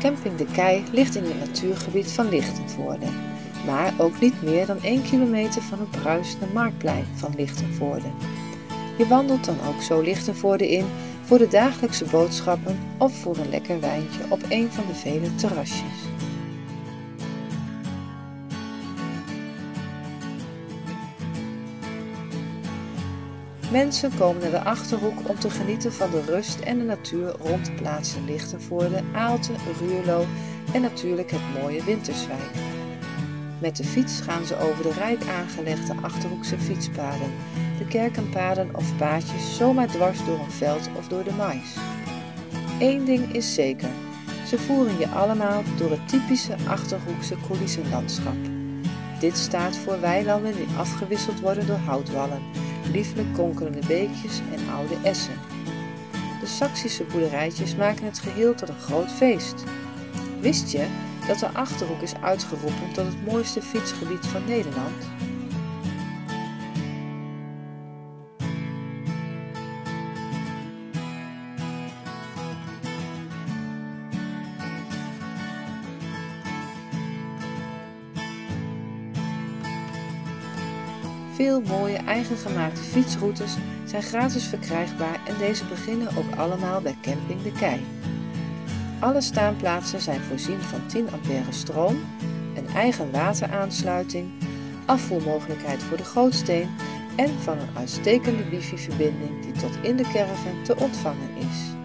Camping De Kei ligt in het natuurgebied van Lichtenvoorde, maar ook niet meer dan 1 kilometer van het bruisende marktplein van Lichtenvoorde. Je wandelt dan ook zo Lichtenvoorde in voor de dagelijkse boodschappen of voor een lekker wijntje op een van de vele terrasjes. Mensen komen naar de Achterhoek om te genieten van de rust en de natuur rond de plaatsen Lichtenvoorde, Aalten, Ruurlo en natuurlijk het mooie Winterswijk. Met de fiets gaan ze over de rijk aangelegde Achterhoekse fietspaden, de kerkenpaden of paadjes zomaar dwars door een veld of door de mais. Eén ding is zeker, ze voeren je allemaal door het typische Achterhoekse coulissenlandschap. Dit staat voor weilanden die afgewisseld worden door houtwallen, lieflijk konkelende beekjes en oude essen. De Saksische boerderijtjes maken het geheel tot een groot feest. Wist je dat de Achterhoek is uitgeroepen tot het mooiste fietsgebied van Nederland? Veel mooie eigengemaakte fietsroutes zijn gratis verkrijgbaar en deze beginnen ook allemaal bij Camping De Kei. Alle staanplaatsen zijn voorzien van 10 ampère stroom, een eigen wateraansluiting, afvoermogelijkheid voor de Gootsteen en van een uitstekende wifi-verbinding die tot in de caravan te ontvangen is.